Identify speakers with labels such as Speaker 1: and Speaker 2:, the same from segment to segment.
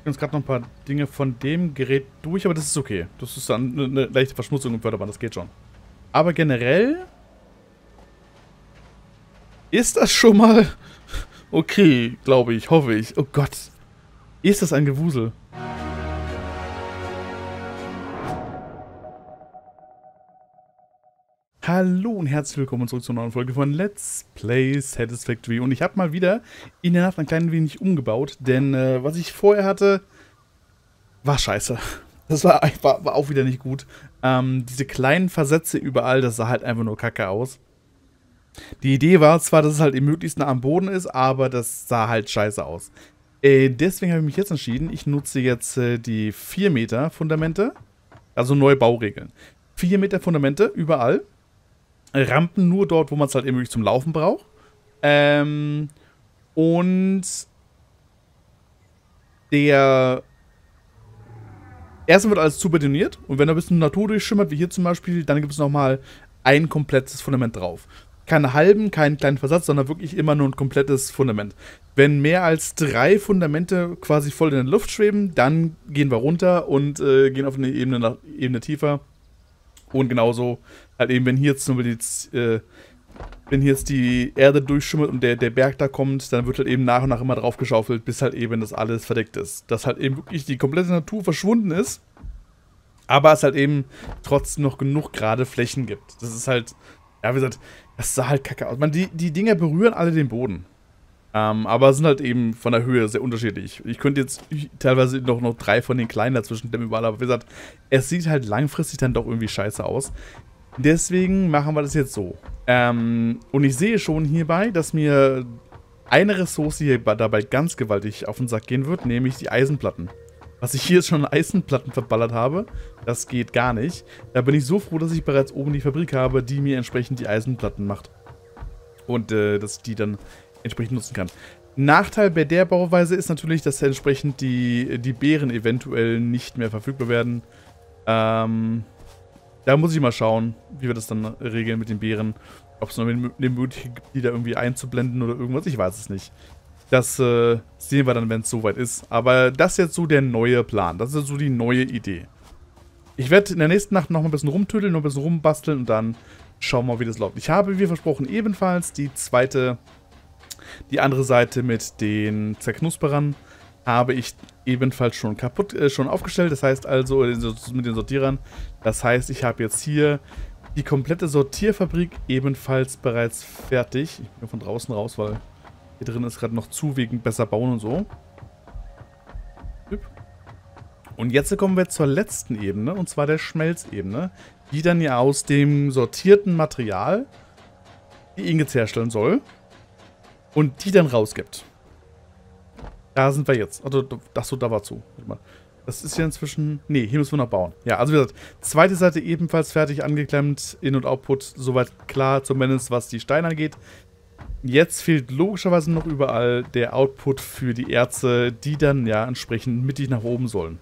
Speaker 1: uns gerade noch ein paar Dinge von dem Gerät durch, aber das ist okay. Das ist dann eine leichte Verschmutzung im Förderband, das geht schon. Aber generell ist das schon mal okay, glaube ich, hoffe ich. Oh Gott, ist das ein Gewusel. Hallo und herzlich willkommen zurück zur neuen Folge von Let's Play Satisfactory. Und ich habe mal wieder in der Nacht ein klein wenig umgebaut, denn was ich vorher hatte, war scheiße. Das war auch wieder nicht gut. Diese kleinen Versätze überall, das sah halt einfach nur kacke aus. Die Idee war zwar, dass es halt im möglichst nah am Boden ist, aber das sah halt scheiße aus. Deswegen habe ich mich jetzt entschieden, ich nutze jetzt die 4 Meter Fundamente, also neue Bauregeln. 4 Meter Fundamente überall. Rampen nur dort, wo man es halt eben wirklich zum Laufen braucht. Und der erste wird alles zu betoniert und wenn da ein bisschen Natur durchschimmert, wie hier zum Beispiel, dann gibt es nochmal ein komplettes Fundament drauf. Keine halben, keinen kleinen Versatz, sondern wirklich immer nur ein komplettes Fundament. Wenn mehr als 3 Fundamente quasi voll in der Luft schweben, dann gehen wir runter und gehen auf eine Ebene tiefer. Und genauso, halt eben, wenn hier jetzt zum Beispiel wenn hier jetzt die Erde durchschimmert und der Berg da kommt, dann wird halt eben nach und nach immer drauf geschaufelt, bis halt eben das alles verdeckt ist. Dass halt eben wirklich die komplette Natur verschwunden ist, aber es halt eben trotzdem noch genug gerade Flächen gibt. Das ist halt, ja, wie gesagt, das sah halt kacke aus. Die Dinger berühren alle den Boden. Aber sind halt eben von der Höhe sehr unterschiedlich. Ich könnte jetzt teilweise noch 3 von den kleinen dazwischen dämmen überall, aber wie gesagt, es sieht halt langfristig dann doch irgendwie scheiße aus. Deswegen machen wir das jetzt so. Und ich sehe schon hierbei, dass mir eine Ressource hier dabei ganz gewaltig auf den Sack gehen wird, nämlich die Eisenplatten. Was ich hier jetzt schon an Eisenplatten verballert habe, das geht gar nicht. Da bin ich so froh, dass ich bereits oben die Fabrik habe, die mir entsprechend die Eisenplatten macht. Und dass ich die dann entsprechend nutzen kann. Nachteil bei der Bauweise ist natürlich, dass entsprechend die Beeren eventuell nicht mehr verfügbar werden. Da muss ich mal schauen, wie wir das dann regeln mit den Beeren. Ob es noch eine Möglichkeit gibt, die da irgendwie einzublenden oder irgendwas. Ich weiß es nicht. Das sehen wir dann, wenn es soweit ist. Aber das ist jetzt so der neue Plan. Das ist so die neue Idee. Ich werde in der nächsten Nacht noch mal ein bisschen rumtüdeln, noch ein bisschen rumbasteln und dann schauen wir mal, wie das läuft. Ich habe, wie versprochen, ebenfalls die andere Seite mit den Zerknusperern habe ich ebenfalls schon schon aufgestellt. Das heißt also, mit den Sortierern. Das heißt, ich habe jetzt hier die komplette Sortierfabrik ebenfalls bereits fertig. Ich bin von draußen raus, weil hier drin ist gerade noch zu wegen besser bauen und so. Und jetzt kommen wir zur letzten Ebene, und zwar der Schmelzebene, die dann ja aus dem sortierten Material die Ingots herstellen soll. Und die dann rausgibt. Da sind wir jetzt. Also, achso, da war zu. Warte mal. Das ist ja inzwischen... Ne, hier müssen wir noch bauen. Ja, also wie gesagt, zweite Seite ebenfalls fertig angeklemmt. In- und Output soweit klar, zumindest was die Steine angeht. Jetzt fehlt logischerweise noch überall der Output für die Erze, die dann ja entsprechend mittig nach oben sollen.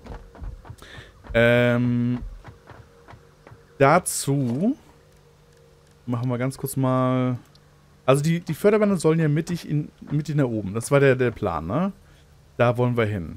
Speaker 1: Dazu machen wir ganz kurz mal... Also die Förderbänder sollen ja mittig nach oben. Das war der Plan, ne? Da wollen wir hin.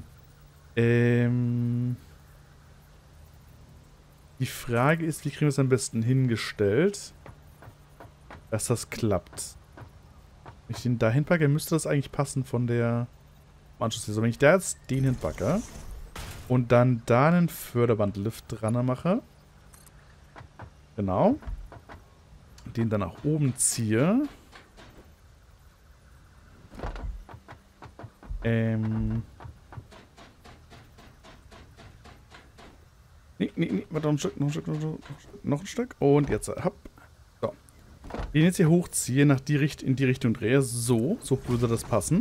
Speaker 1: Die Frage ist, wie kriegen wir es am besten hingestellt, dass das klappt. Wenn ich den da hinpacke, müsste das eigentlich passen von der Anschlusslinie. Wenn ich da jetzt den hinpacke und dann da einen Förderbandlift dran mache. Genau. Den dann nach oben ziehe. Nee, warte, noch ein Stück. Und jetzt, hopp. So. Den jetzt hier hochziehe, in die Richtung drehe. So würde das passen.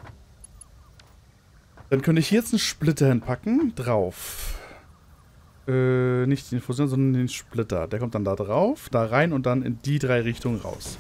Speaker 1: Dann könnte ich hier jetzt einen Splitter hinpacken. Drauf. Nicht den Fusion, sondern den Splitter. Der kommt dann da drauf, da rein und dann in die 3 Richtungen raus.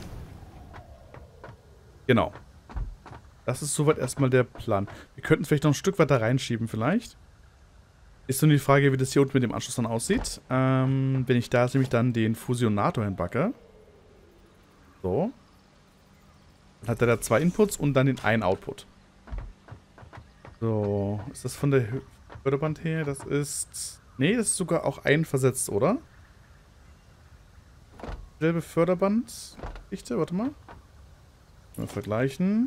Speaker 1: Genau. Das ist soweit erstmal der Plan. Wir könnten vielleicht noch ein Stück weiter reinschieben vielleicht. Ist nur die Frage, wie das hier unten mit dem Anschluss dann aussieht. Wenn ich da jetzt nämlich dann den Fusionator hinpacke. So. Dann hat er da 2 Inputs und dann den einen Output. So, ist das von der Förderband her? Das ist... Nee, das ist sogar auch einversetzt, oder? Selbe Förderband. Dichte, warte mal. Mal vergleichen.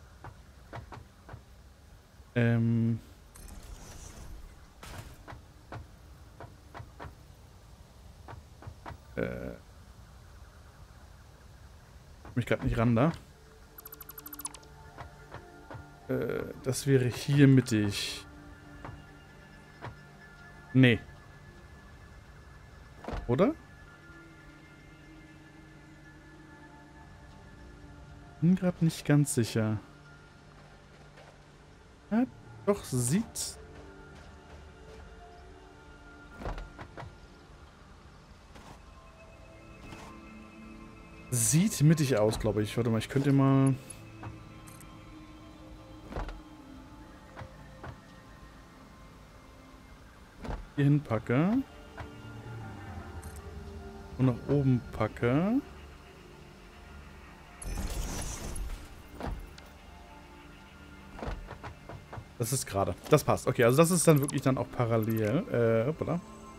Speaker 1: Mich gerade nicht ran da. Das wäre hier mittig. Nee. Oder? Bin gerade nicht ganz sicher. Ja, doch, sieht... Sieht mittig aus, glaube ich. Warte mal, ich könnte mal... hier hinpacke. Und nach oben packe. Das ist gerade. Das passt. Okay, also das ist dann wirklich dann auch parallel. Hoppala.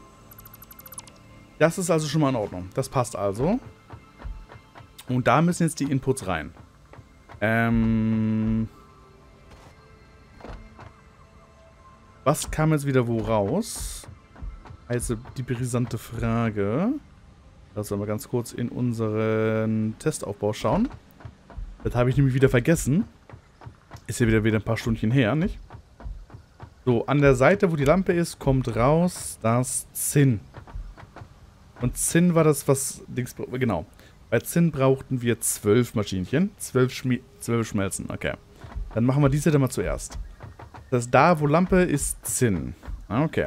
Speaker 1: Das ist also schon mal in Ordnung. Das passt also. Und da müssen jetzt die Inputs rein. Was kam jetzt wieder wo raus? Also die brisante Frage. Lass uns mal ganz kurz in unseren Testaufbau schauen. Das habe ich nämlich wieder vergessen. Ist ja wieder ein paar Stündchen her, nicht? So, an der Seite, wo die Lampe ist, kommt raus das Zinn. Und Zinn war das, was... Genau. Bei Zinn brauchten wir 12 Maschinchen. 12 Schmelzen, okay. Dann machen wir diese dann mal zuerst. Das da, wo Lampe ist Zinn. Okay.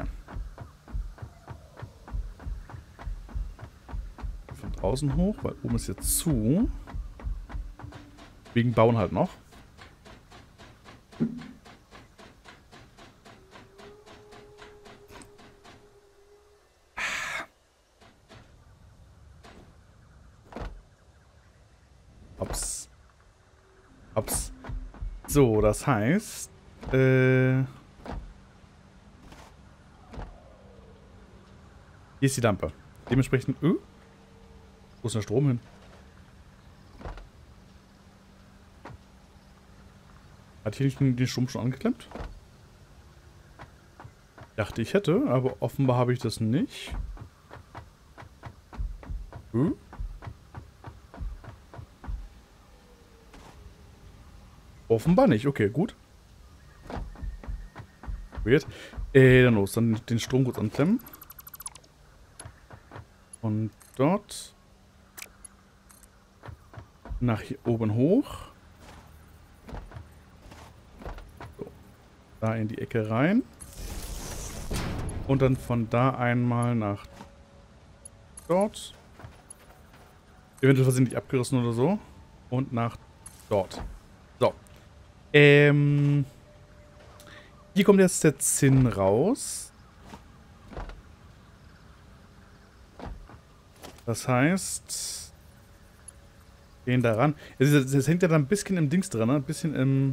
Speaker 1: Von draußen hoch, weil oben ist jetzt zu. Wegen Bauen halt noch. Ups. Ups. So, das heißt... Hier ist die Lampe. Dementsprechend... Wo ist der Strom hin? Hat hier nicht den Strom schon angeklemmt? Dachte ich hätte, aber offenbar habe ich das nicht. Offenbar nicht. Okay, gut. Weird. Dann los. Dann den Strom kurz anklemmen. Und dort. Nach hier oben hoch. So. Da in die Ecke rein. Und dann von da einmal nach dort. Eventuell versehentlich abgerissen oder so. Und nach dort. So. Hier kommt jetzt der Zinn raus. Das heißt, gehen daran. Das hängt ja da ein bisschen im Dings dran, ne? Ein bisschen im...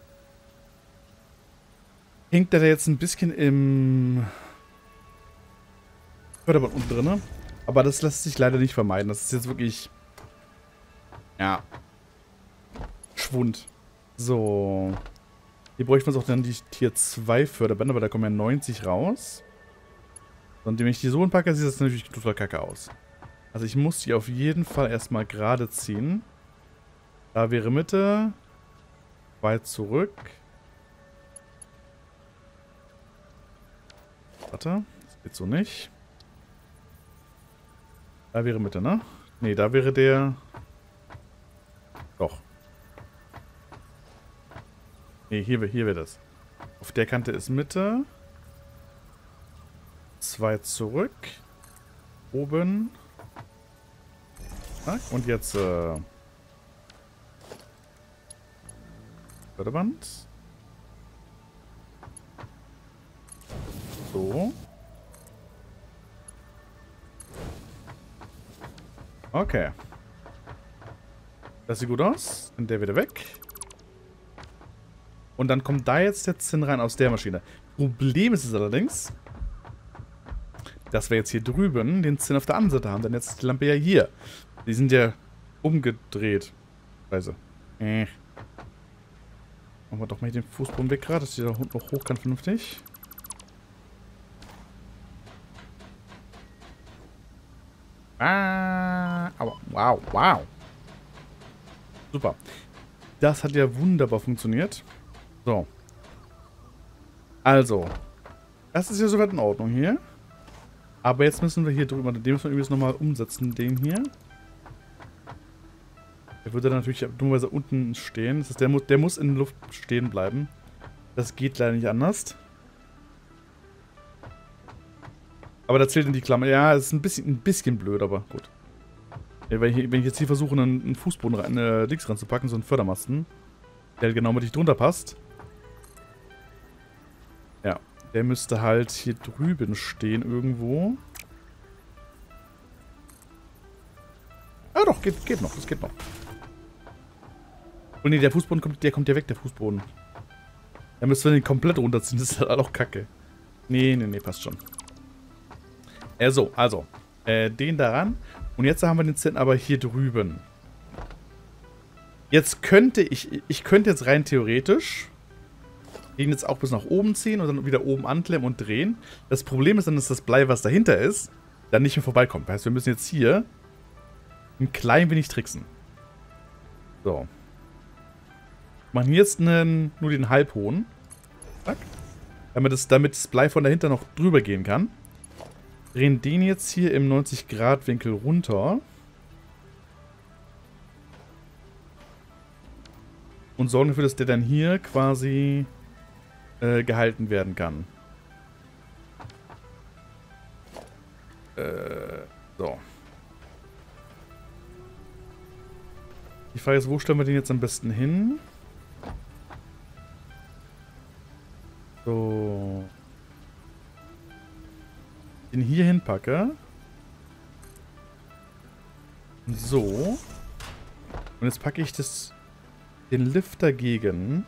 Speaker 1: Hängt da jetzt ein bisschen im... Förderband unten drin, ne? Aber das lässt sich leider nicht vermeiden. Das ist jetzt wirklich... Ja. Schwund. So. Hier bräuchte man auch dann die Tier 2 Förderbänder, aber da kommen ja 90 raus. Und wenn ich die so hinpacke, sieht das natürlich total kacke aus. Also ich muss die auf jeden Fall erstmal gerade ziehen. Da wäre Mitte. Weit zurück. Warte, das geht so nicht. Da wäre Mitte, ne? Ne, da wäre der... Doch. Ne, hier wäre das. Auf der Kante ist Mitte. 2 zurück. Oben. Und jetzt Förderband. So. Okay. Das sieht gut aus. Und der wieder weg. Und dann kommt da jetzt der Zinn rein aus der Maschine. Problem ist es allerdings, dass wir jetzt hier drüben den Zinn auf der anderen Seite haben. Denn jetzt ist die Lampe ja hier. Die sind ja umgedreht. Scheiße. Machen wir doch mal hier den Fußboden weg gerade, dass die da noch hoch kann vernünftig. Aber wow, wow. Super. Das hat ja wunderbar funktioniert. So. Also. Das ist ja soweit in Ordnung hier. Aber jetzt müssen wir hier drüber, den müssen wir übrigens nochmal umsetzen, den hier. Der würde dann natürlich dummerweise unten stehen. Das heißt, der muss in der Luft stehen bleiben. Das geht leider nicht anders. Aber da zählt in die Klammer. Ja, das ist ein bisschen blöd, aber gut. Ja, wenn ich jetzt hier versuche, einen Fußboden links ranzupacken, so einen Fördermasten, der genau mit dich drunter passt. Ja, der müsste halt hier drüben stehen irgendwo. Ah doch, geht noch, das geht noch. Oh ne, der Fußboden kommt ja weg, der Fußboden. Da müssen wir den komplett runterziehen, das ist halt auch kacke. Nee, passt schon. So, also, den daran. Und jetzt haben wir den Zinn aber hier drüben. Jetzt könnte ich könnte jetzt rein theoretisch den jetzt auch bis nach oben ziehen und dann wieder oben anklemmen und drehen. Das Problem ist dann, dass das Blei, was dahinter ist, dann nicht mehr vorbeikommt. Das heißt, wir müssen jetzt hier ein klein wenig tricksen. So. Machen jetzt nur den halbhohen. Zack. Damit das Blei von dahinter noch drüber gehen kann. Drehen den jetzt hier im 90-Grad-Winkel runter. Und sorgen dafür, dass der dann hier quasi gehalten werden kann. So. Die Frage ist, wo stellen wir den jetzt am besten hin? So. Den hier hinpacke. So. Und jetzt packe ich den Lift dagegen.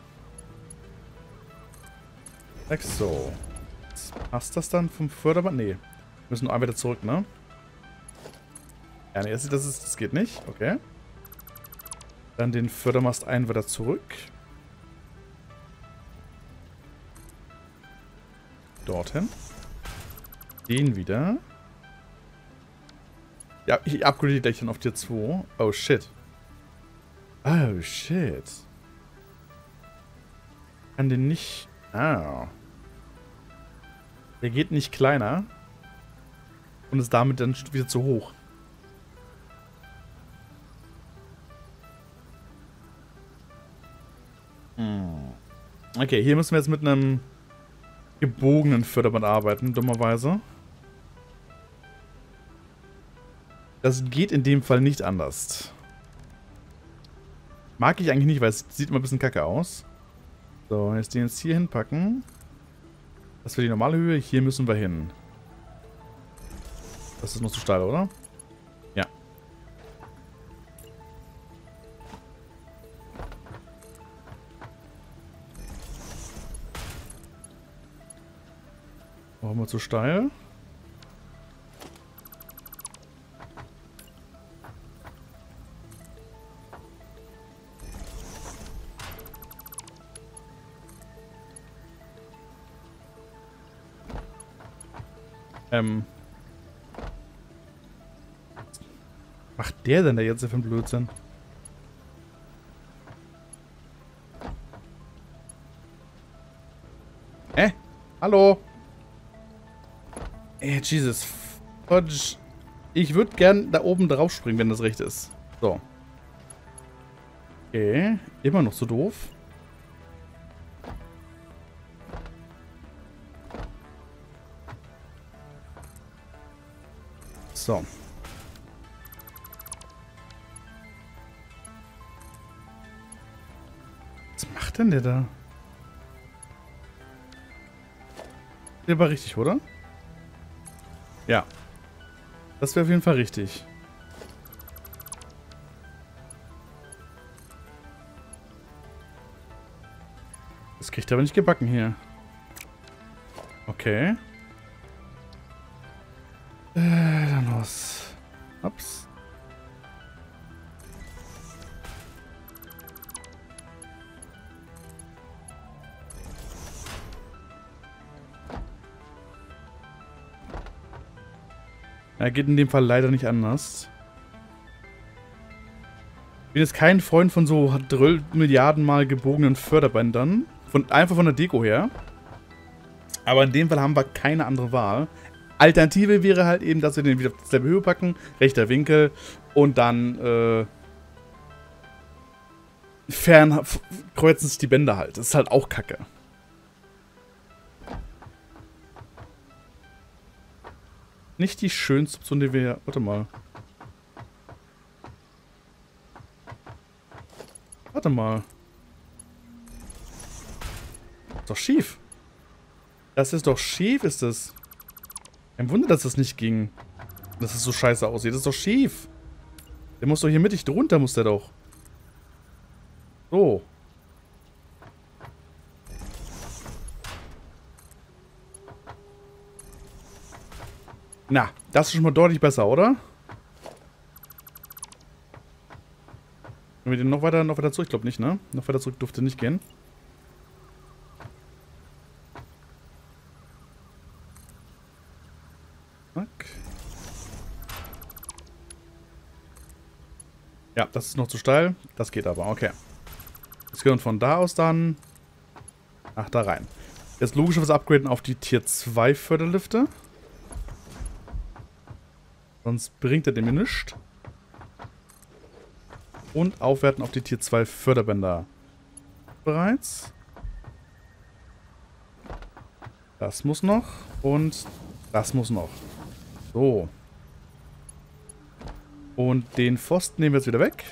Speaker 1: So. Passt das dann vom Förderband? Nee. Wir müssen nur einmal wieder zurück, ne? Ja, nee, das geht nicht. Okay. Dann den Fördermast ein wieder zurück. Dorthin. Den wieder. Ja, ich upgrade gleich dann auf Tier 2. Oh, shit. Oh, shit. Kann den nicht... Ah. Der geht nicht kleiner. Und ist damit dann wieder zu hoch. Okay, hier müssen wir jetzt mit einem gebogenen Förderband arbeiten, dummerweise. Das geht in dem Fall nicht anders. Mag ich eigentlich nicht, weil es sieht immer ein bisschen kacke aus. So, jetzt den jetzt hier hinpacken. Das wäre die normale Höhe. Hier müssen wir hin. Das ist noch zu steil, oder? Ja. Machen wir zu steil. Was macht der denn da jetzt für einen Blödsinn? Hallo? Jesus. Fudge. Ich würde gern da oben drauf springen, wenn das recht ist. So. Okay. Immer noch so doof. So. Was macht denn der da? Der war richtig, oder? Ja. Das wäre auf jeden Fall richtig. kriegt er aber nicht gebacken hier. Okay. Dann los. Ups. Ja, geht in dem Fall leider nicht anders. Ich bin jetzt kein Freund von so 12 Milliarden Mal gebogenen Förderbändern. Einfach von der Deko her. Aber in dem Fall haben wir keine andere Wahl. Alternative wäre halt eben, dass wir den wieder auf dieselbe Höhe packen. Rechter Winkel. Und dann kreuzen sich die Bänder halt. Das ist halt auch kacke. Nicht die schönste Option, die wir... Warte mal. Warte mal. Ist doch schief. Das ist doch schief, ist das. Kein Wunder, dass das nicht ging. Dass es so scheiße aussieht. Das ist doch schief. Der muss doch hier mittig drunter, muss der doch. So. Na, das ist schon mal deutlich besser, oder? Können wir den noch weiter zurück? Ich glaube nicht, ne? Noch weiter zurück durfte nicht gehen. Zack. Ja, das ist noch zu steil. Das geht aber, okay. Jetzt können wir von da aus dann... Ach, da rein. Jetzt logischerweise upgraden auf die Tier 2 Förderlifte. Sonst bringt er dem mir nichts. Und aufwerten auf die Tier 2 Förderbänder. Bereits. Das muss noch. Und das muss noch. So. Und den Pfosten nehmen wir jetzt wieder weg.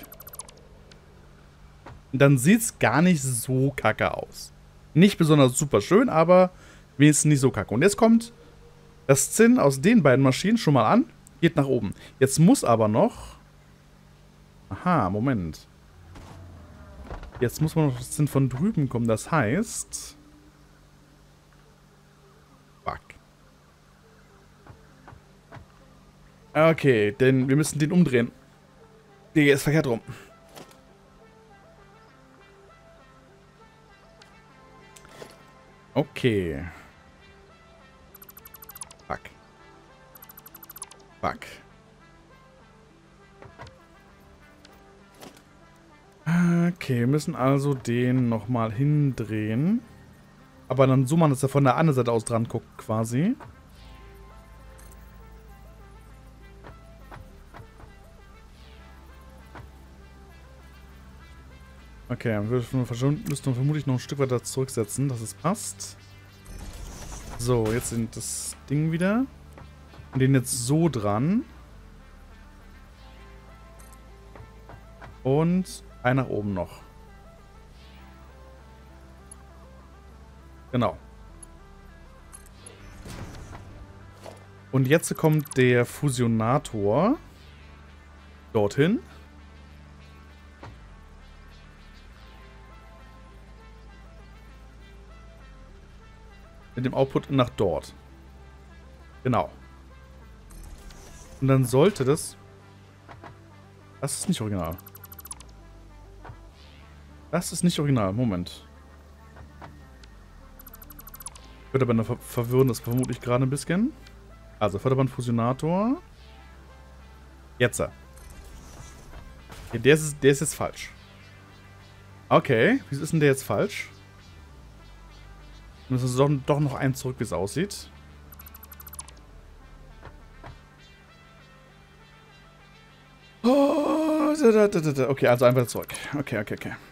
Speaker 1: Und dann sieht es gar nicht so kacke aus. Nicht besonders super schön, aber wenigstens nicht so kacke. Und jetzt kommt das Zinn aus den beiden Maschinen schon mal an. Geht nach oben. Jetzt muss aber noch... Aha, Moment. Jetzt muss man noch das Zinn von drüben kommen. Das heißt... Fuck. Okay, denn wir müssen den umdrehen. Der ist verkehrt rum. Okay. Fuck. Fuck. Okay, wir müssen also den nochmal hindrehen. Aber dann so machen, dass er von der anderen Seite aus dran guckt, quasi. Okay, dann müssen wir vermutlich noch ein Stück weiter zurücksetzen, dass es passt. So, jetzt sind das Ding wieder. Und den jetzt so dran. Und ein nach oben noch. Genau. Und jetzt kommt der Fusionator dorthin. Mit dem Output nach dort. Genau. Und dann sollte das... Das ist nicht original. Das ist nicht original. Moment. Förderbänder verwirren das vermutlich gerade ein bisschen. Also Förderband-Fusionator. Jetzt. Okay, der ist jetzt falsch. Okay, wieso ist denn der jetzt falsch? Müssen wir doch noch einen zurück, wie es aussieht. Oh, okay, also einfach zurück. Okay. Das ist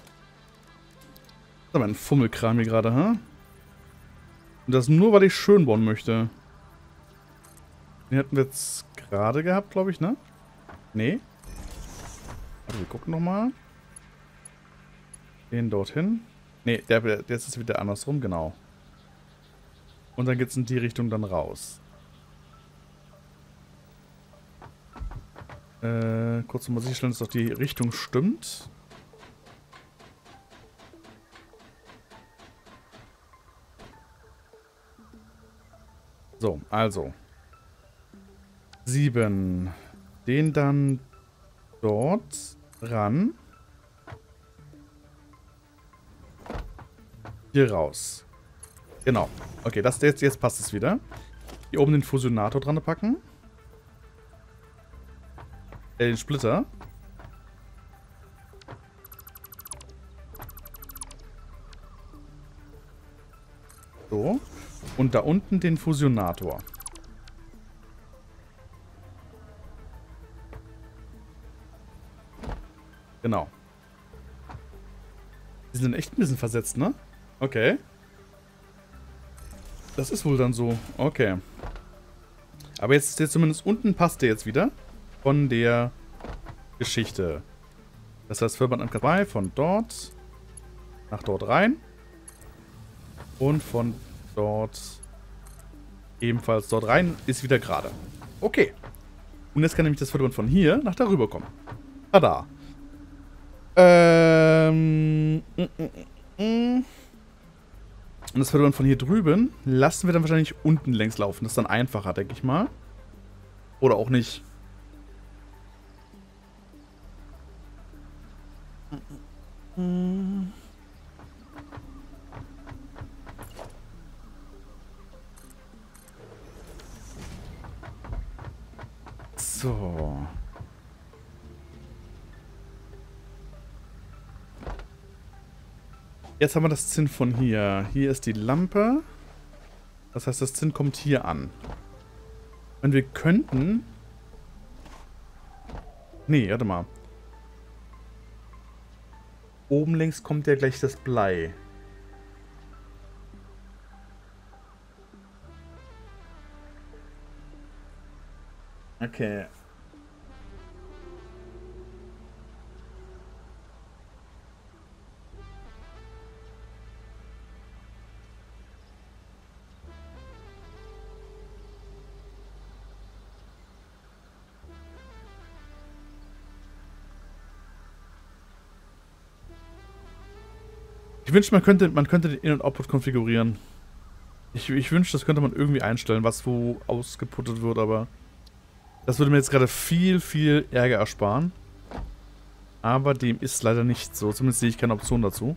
Speaker 1: aber ein Fummelkram hier gerade, hä? Und das nur, weil ich schön bauen möchte. Den hätten wir jetzt gerade gehabt, glaube ich, ne? Nee. Also wir gucken nochmal. Den dorthin. Nee, der ist jetzt wieder andersrum, genau. Und dann geht es in die Richtung dann raus. Kurz mal sicherstellen, dass doch die Richtung stimmt. So, also. 7. Den dann dort ran. Hier raus. Genau. Okay, jetzt passt es wieder. Hier oben den Fusionator dran packen. Den Splitter. So. Und da unten den Fusionator. Genau. Die sind echt ein bisschen versetzt, ne? Okay. Das ist wohl dann so. Okay. Aber jetzt ist der zumindest unten, passt der jetzt wieder. Von der Geschichte. Das heißt, Verband an 2 von dort nach dort rein. Und von dort ebenfalls dort rein. Ist wieder gerade. Okay. Und jetzt kann nämlich das Fördern von hier nach darüber kommen. Tada. Und das Fördern von hier drüben lassen wir dann wahrscheinlich unten längs laufen. Das ist dann einfacher, denke ich mal. Oder auch nicht. So. Jetzt haben wir das Zinn von hier. Hier ist die Lampe. Das heißt, das Zinn kommt hier an. Und wir könnten... Nee, warte mal. Oben links kommt ja gleich das Blei. Okay. Ich wünschte, man könnte den In- und Output konfigurieren. Ich wünschte, das könnte man irgendwie einstellen, was wo ausgeputtet wird, aber das würde mir jetzt gerade viel, viel Ärger ersparen. Aber dem ist leider nicht so. Zumindest sehe ich keine Option dazu.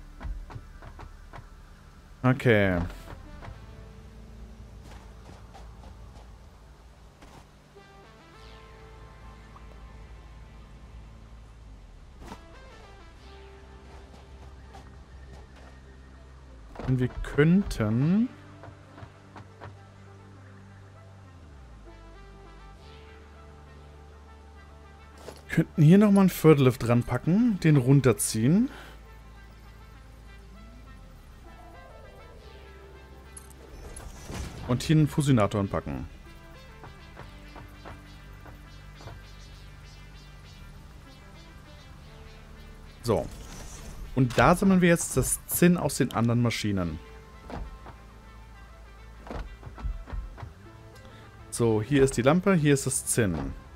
Speaker 1: Okay. Und wir könnten... Könnten hier nochmal einen Förderlift dran packen, den runterziehen. Und hier einen Fusionator anpacken. So. Und da sammeln wir jetzt das Zinn aus den anderen Maschinen. So, hier ist die Lampe, hier ist das Zinn.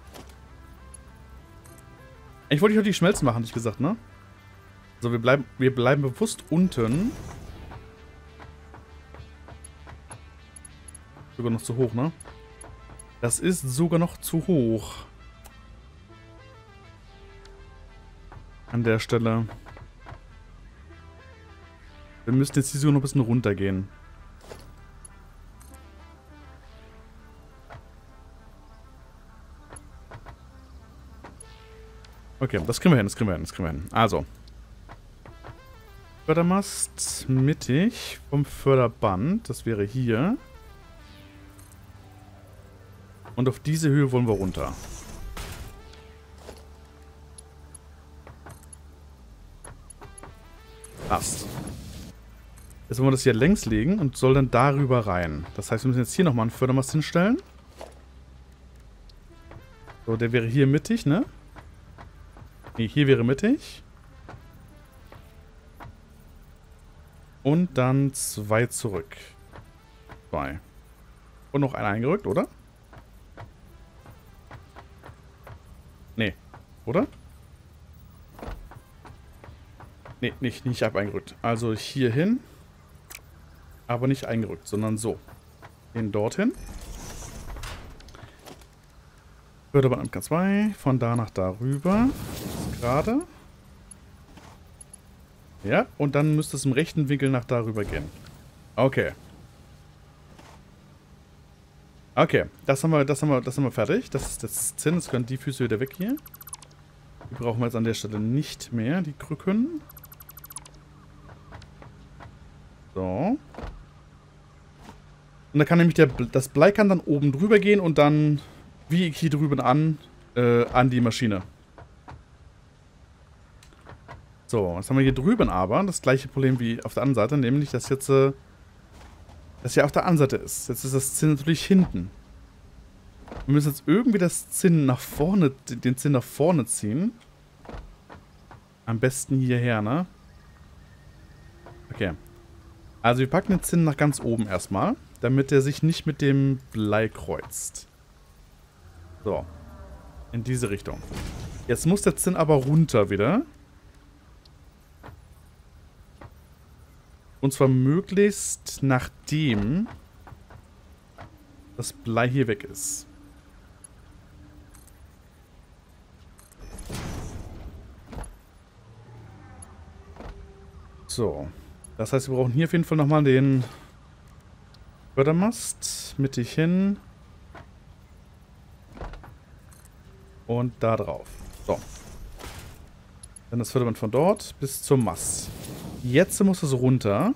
Speaker 1: Ich wollte heute die Schmelzen machen, hatte ich gesagt, ne? So, wir bleiben bewusst unten. Sogar noch zu hoch, ne? Das ist sogar noch zu hoch. An der Stelle. Wir müssen jetzt hier sogar noch ein bisschen runtergehen. Okay, das kriegen wir hin, das kriegen wir hin, das kriegen wir hin. Also. Fördermast mittig vom Förderband. Das wäre hier. Und auf diese Höhe wollen wir runter. Passt. Jetzt wollen wir das hier längs legen und soll dann darüber rein. Das heißt, wir müssen jetzt hier nochmal einen Fördermast hinstellen. So, der wäre hier mittig, ne? Ne, hier wäre mittig. Und dann 2 zurück. 2. Und noch einen eingerückt, oder? Nee. Oder? Nee, nicht eingerückt. Also hier hin. Aber nicht eingerückt, sondern so. Den dorthin. Förderband MK2. Von da nach da rüber. Gerade. Ja, und dann müsste es im rechten Winkel nach da rüber gehen. Okay. Okay, das haben wir fertig. Das ist das Zinn. Jetzt können die Füße wieder weg hier. Die brauchen wir jetzt an der Stelle nicht mehr, die Krücken. So. Und dann kann nämlich das Blei kann dann oben drüber gehen und dann wie hier drüben an die Maschine. So, jetzt haben wir hier drüben aber das gleiche Problem wie auf der anderen Seite, nämlich dass jetzt das ja auf der anderen Seite ist. Jetzt ist das Zinn natürlich hinten. Wir müssen jetzt irgendwie das Zinn nach vorne, den Zinn nach vorne ziehen. Am besten hierher, ne? Okay. Also wir packen den Zinn nach ganz oben erstmal, damit er sich nicht mit dem Blei kreuzt. So. In diese Richtung. Jetzt muss der Zinn aber runter wieder. Und zwar möglichst nachdem das Blei hier weg ist. So. Das heißt, wir brauchen hier auf jeden Fall nochmal den Fördermast. Mittig hin. Und da drauf. So. Dann das Förderband von dort bis zum Mast. Jetzt muss es runter.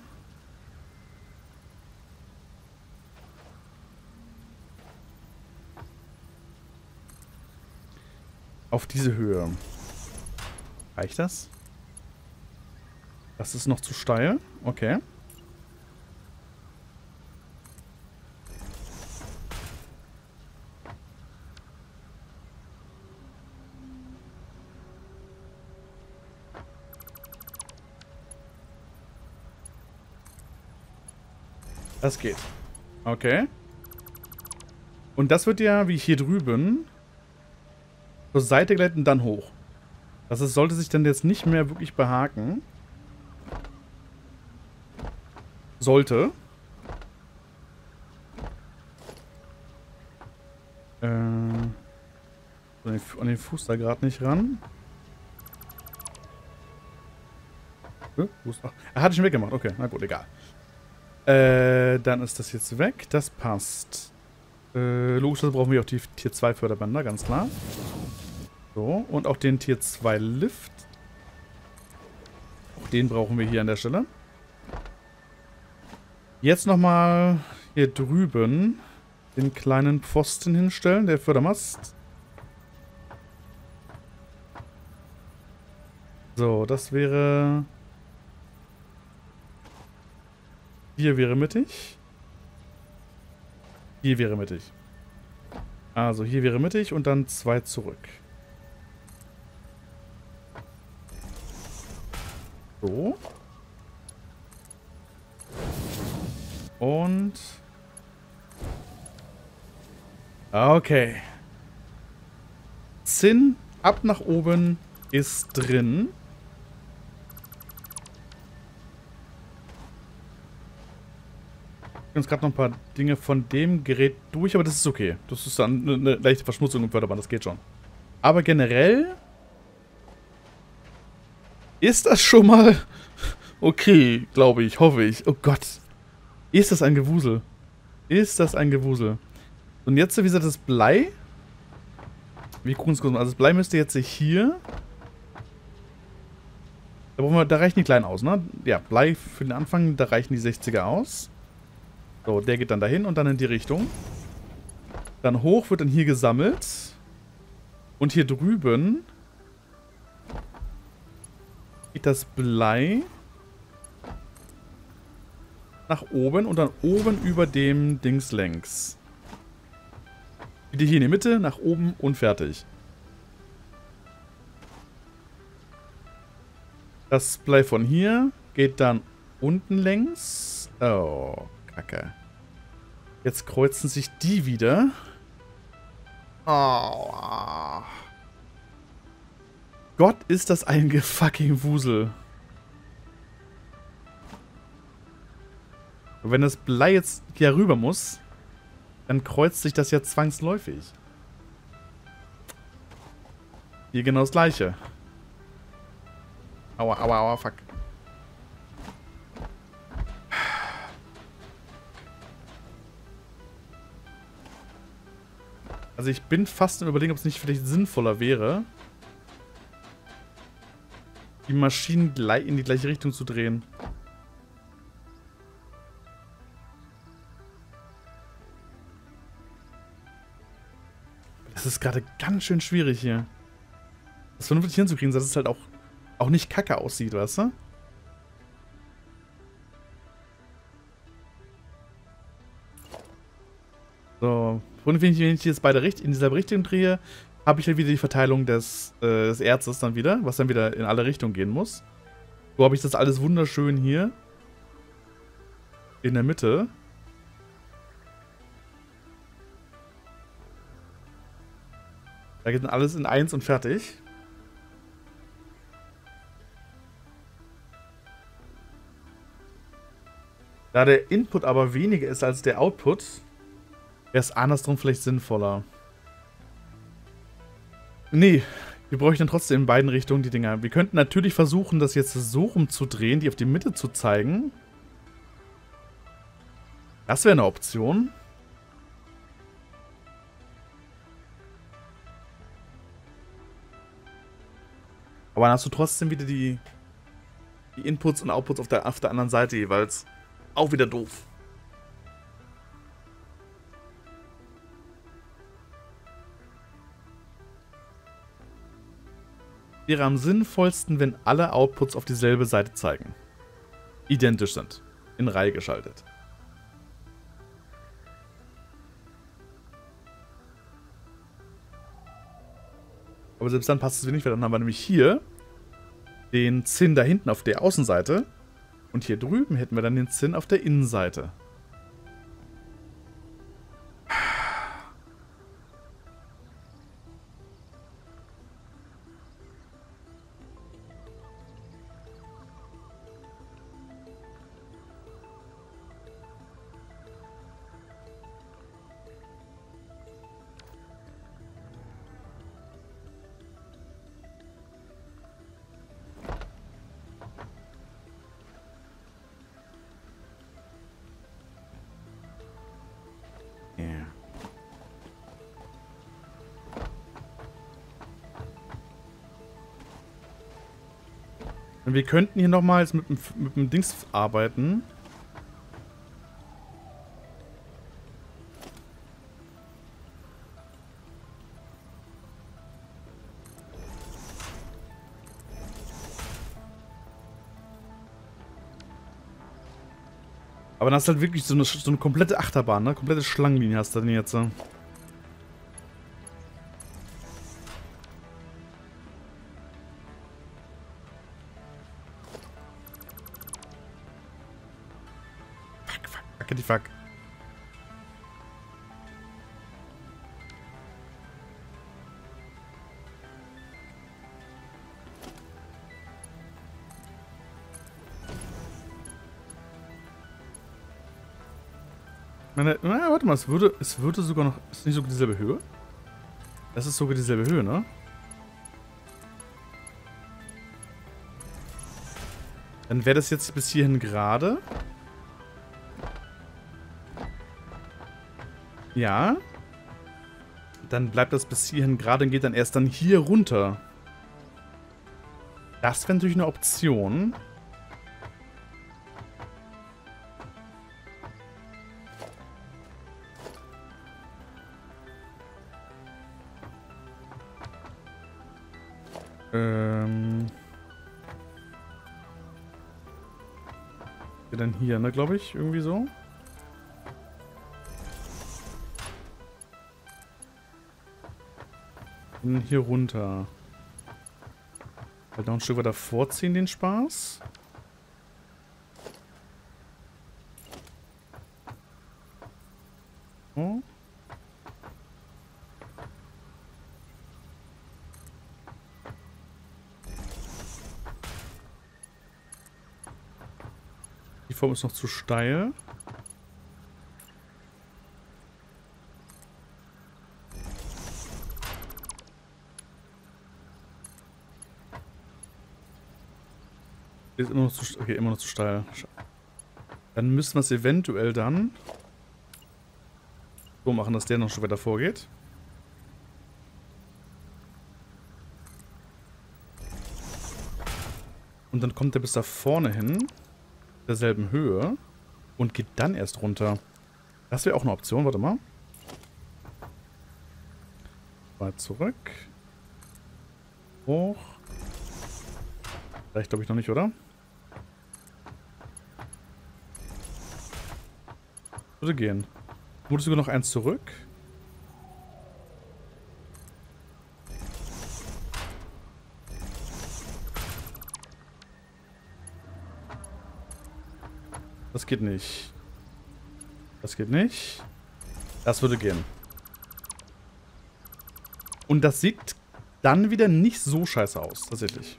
Speaker 1: Auf diese Höhe. Reicht das? Das ist noch zu steil. Okay. Das geht. Okay. Und das wird ja, wie hier drüben, zur Seite gleiten und dann hoch. Das ist, sollte sich dann jetzt nicht mehr wirklich behaken. Sollte. An den Fuß da gerade nicht ran. Er hatte ich schon weggemacht. Okay, na gut, egal. Dann ist das jetzt weg. Das passt. Logischerweise brauchen wir auch die Tier 2 Förderbänder, ganz klar. So, und auch den Tier 2 Lift. Auch den brauchen wir hier an der Stelle. Jetzt nochmal hier drüben den kleinen Pfosten hinstellen, der Fördermast. So, das wäre... Hier wäre mittig. Hier wäre mittig. Also hier wäre mittig und dann 2 zurück. So. Und... Okay. Zinn ab nach oben ist drin. Ich uns gerade noch ein paar Dinge von dem Gerät durch, aber das ist okay. Das ist dann eine leichte Verschmutzung im Förderband, das geht schon. Aber generell ist das schon mal okay, glaube ich, hoffe ich. Oh Gott. Ist das ein Gewusel? Ist das ein Gewusel? Und jetzt, wie gesagt, das Blei. Wir gucken uns kurz mal. Also das Blei müsste jetzt hier. Da reichen die kleinen aus, ne? Ja, Blei für den Anfang, da reichen die 60er aus. So, der geht dann dahin und dann in die Richtung. Dann hoch wird dann hier gesammelt. Und hier drüben geht das Blei nach oben und dann oben über dem Dings längs. Wieder hier in die Mitte, nach oben und fertig. Das Blei von hier geht dann unten längs. Oh, Kacke. Jetzt kreuzen sich die wieder. Oh. Gott, ist das ein gefucking Wusel. Und wenn das Blei jetzt hier rüber muss, dann kreuzt sich das ja zwangsläufig. Hier genau das Gleiche. Aua, aua, aua, fuck. Also ich bin fast im Überlegen, ob es nicht vielleicht sinnvoller wäre, die Maschinen in die gleiche Richtung zu drehen. Das ist gerade ganz schön schwierig hier. Das vernünftig hinzukriegen, dass es halt auch nicht kacke aussieht, weißt du? So, und wenn ich jetzt beide in dieselbe Richtung drehe, habe ich halt wieder die Verteilung des Erzes dann wieder, was dann wieder in alle Richtungen gehen muss. So habe ich das alles wunderschön hier in der Mitte. Da geht dann alles in 1 und fertig. Da der Input aber weniger ist als der Output, wäre es andersrum vielleicht sinnvoller. Nee, wir bräuchten trotzdem in beiden Richtungen die Dinger. Wir könnten natürlich versuchen, das jetzt so rumzudrehen, die auf die Mitte zu zeigen. Das wäre eine Option. Aber dann hast du trotzdem wieder die Inputs und Outputs auf der anderen Seite jeweils. Auch wieder doof. Wäre am sinnvollsten, wenn alle Outputs auf dieselbe Seite zeigen. Identisch sind. In Reihe geschaltet. Aber selbst dann passt es wieder nicht, weil dann haben wir nämlich hier den Zinn da hinten auf der Außenseite. Und hier drüben hätten wir dann den Zinn auf der Innenseite. Yeah. Und wir könnten hier nochmals mit dem Dings arbeiten. Aber dann hast du halt wirklich so eine komplette Achterbahn, ne? Komplette Schlangenlinie hast du dann jetzt. Fuck, die fuck. Warte mal, es würde sogar noch. Ist nicht sogar dieselbe Höhe? Das ist sogar dieselbe Höhe, ne? Dann wäre das jetzt bis hierhin gerade. Ja. Dann bleibt das bis hierhin gerade und geht dann erst dann hier runter. Das wäre natürlich eine Option. Dann hier, ne, glaube ich, irgendwie so. Und hier runter. Halt noch ein Stück weiter vorziehen, den Spaß. So. Die Form ist noch zu steil. Ist immer noch zu, okay, immer noch zu steil. Dann müssen wir es eventuell dann so machen, dass der noch schon weiter vorgeht. Und dann kommt er bis da vorne hin, derselben Höhe, und geht dann erst runter. Das wäre auch eine Option, warte mal. Mal zurück. Hoch. Vielleicht glaube ich noch nicht, oder? Würde gehen. Wurde sogar noch eins zurück. Das geht nicht. Das geht nicht. Das würde gehen. Und das sieht dann wieder nicht so scheiße aus, tatsächlich.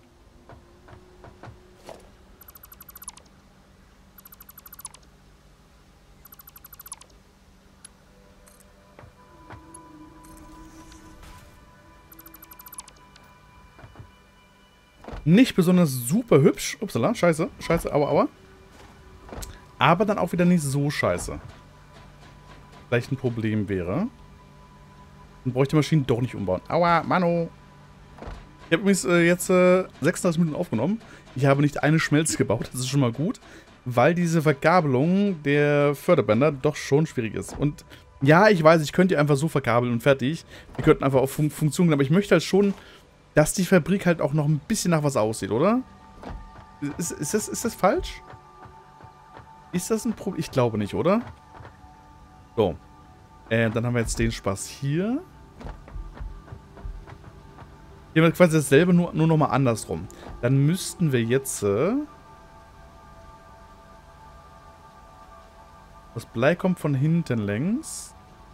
Speaker 1: Nicht besonders super hübsch. Upsala, scheiße. Scheiße, aua, aua. Aber dann auch wieder nicht so scheiße. Vielleicht ein Problem wäre. Dann bräuchte die Maschine doch nicht umbauen. Aua, Mano. Ich habe übrigens jetzt 36 Minuten aufgenommen. Ich habe nicht eine Schmelze gebaut. Das ist schon mal gut. Weil diese Vergabelung der Förderbänder doch schon schwierig ist. Und ja, ich weiß, ich könnte die einfach so verkabeln und fertig. Wir könnten einfach auf Funktionen, aber ich möchte halt schon, dass die Fabrik halt auch noch ein bisschen nach was aussieht, oder? Ist das falsch? Ist das ein Problem? Ich glaube nicht, oder? So. Dann haben wir jetzt den Spaß hier. Hier haben wir quasi dasselbe, nur nochmal andersrum. Dann müssten wir jetzt... das Blei kommt von hinten längs.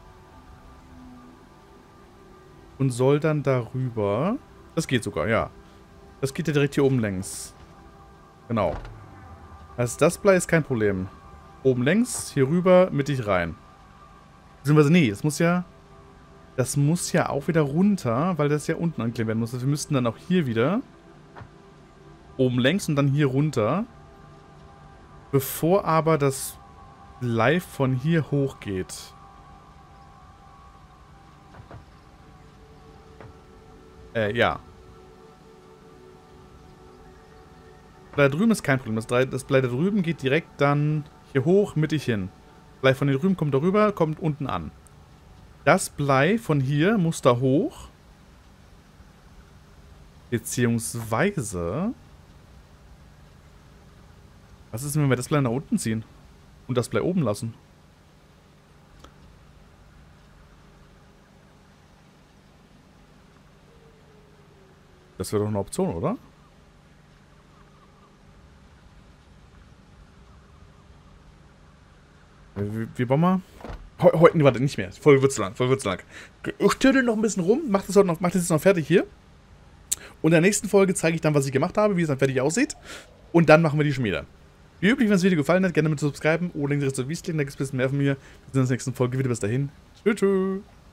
Speaker 1: Und soll dann darüber... Das geht sogar, ja. Das geht ja direkt hier oben längs. Genau. Also das Blei ist kein Problem. Oben längs, hier rüber, mittig rein. Beziehungsweise, nee, das muss ja... Das muss ja auch wieder runter, weil das ja unten ankleben werden muss. Also wir müssten dann auch hier wieder... Oben längs und dann hier runter. Bevor aber das Blei von hier hoch geht. Ja. Blei da drüben ist kein Problem. Das Blei da drüben geht direkt dann hier hoch, mittig hin. Blei von hier drüben kommt darüber, kommt unten an. Das Blei von hier muss da hoch. Beziehungsweise... Was ist, wenn wir das Blei nach unten ziehen? Und das Blei oben lassen? Das wäre doch eine Option, oder? Wie bauen wir? Heute, warte, nicht mehr. Die Folge wird zu lang. Ich töte noch ein bisschen rum, mach das jetzt noch fertig hier. Und in der nächsten Folge zeige ich dann, was ich gemacht habe, wie es dann fertig aussieht. Und dann machen wir die Schmiede. Wie üblich, wenn das Video gefallen hat, gerne mit subscriben oder links rechts auf Wies klicken, da gibt es ein bisschen mehr von mir. Wir sehen uns in der nächsten Folge wieder. Bis dahin. Tschüss.